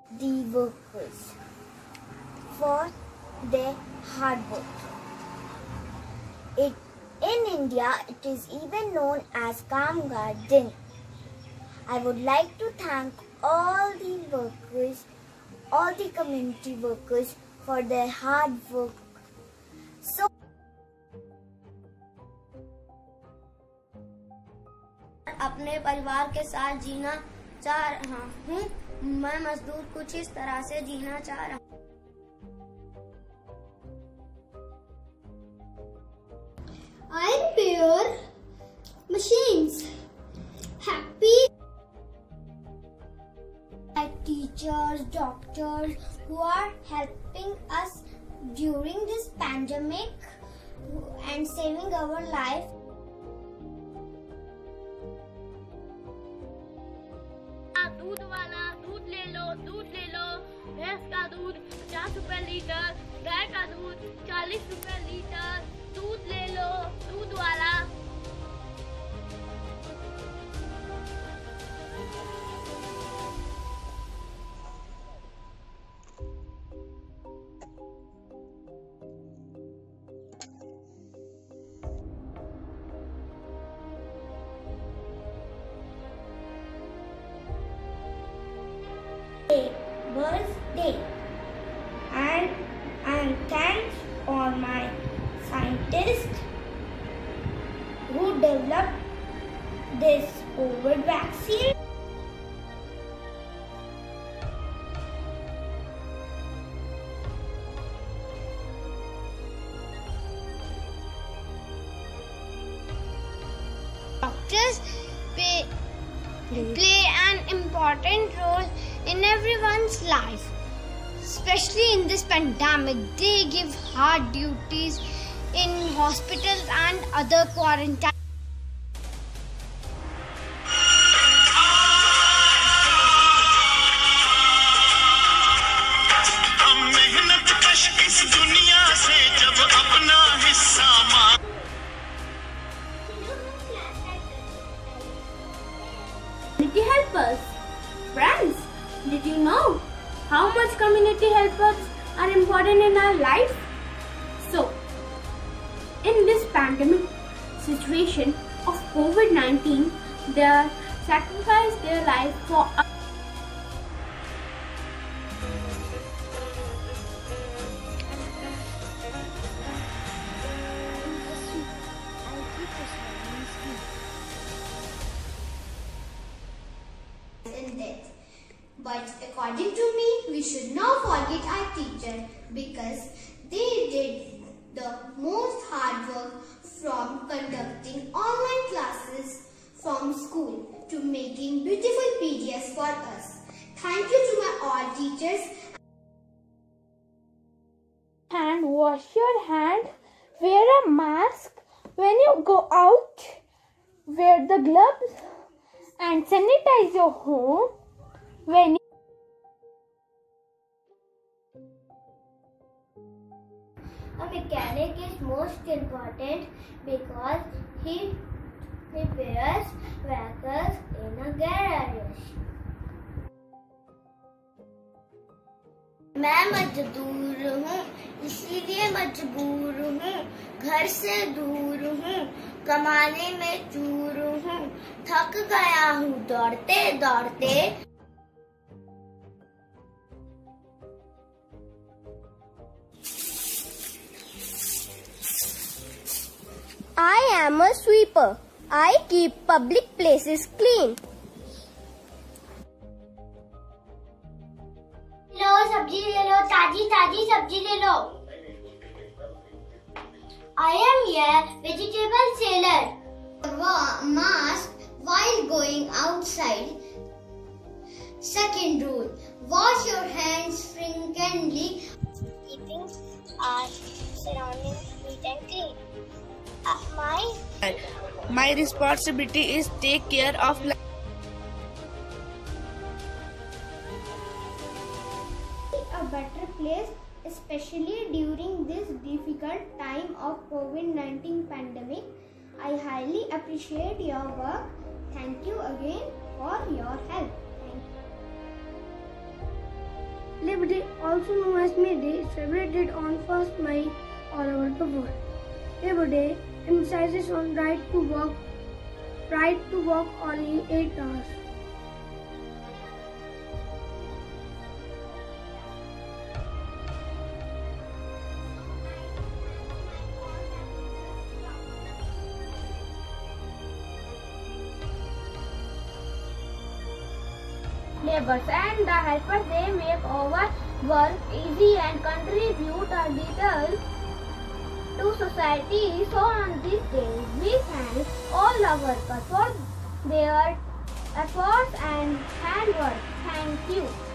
the workers for their hard work. In India, it is even known as Kamgar Din. I would like to thank all the workers, all the community workers for their hard work. So, अपने परिवार के साथ जीना चाह रहा हूँ। मैं मजदूर कुछ इस तरह से जीना चाह रहा हूँ। I repair machines. Happy like teachers, doctors who are helping us during this pandemic and saving our life. दूध वाला दूध ले लो, भैंस का दूध 50 रुपए लीटर, गाय का दूध 40 रुपए लीटर, दूध ले लो, दूध वाला। Birthday, and thanks for my scientists who developed this COVID vaccine. Doctors play an important role in everyone's life, especially in this pandemic. They give hard duties in hospitals and other quarantine. Community helpers. Friends, did you know how much community helpers are important in our life? So, in this pandemic situation of COVID-19, they sacrificed their life for us. in death. But according to me, we should not forget our teacher because they did the most hard work from conducting online classes from school to making beautiful PDFs for us. Thank you to my all teachers. And wash your hand, wear a mask when you go out, wear the gloves and sanitize your home when you A mechanic is most important because he repairs vehicles in a garage. मैं मजदूर हूँ, इसीलिए मजबूर हूँ, घर से दूर हूँ, कमाने में चूर हूँ, थक गया हूँ दौड़ते दौड़ते। I am a sweeper. I keep public places clean. लो सब्जी ले लो, ताजी ताजी सब्जी ले लो. I am a vegetable seller. Mask while going outside. Second rule: wash your hands frequently. Keeping our surroundings neat and clean. My responsibility is take care of a better place, especially during this difficult time of COVID-19 pandemic. I highly appreciate your work. Thank you again for your help. Thank you. Labor Day, also known as May Day, is celebrated on 1st May all over the world. Labor Day emphasizes on right to work only 8 hours. Laborers and the helpers, they make our work easy and contribute a little to society. So on this day, we thank all the workers for their efforts and handwork. Thank you.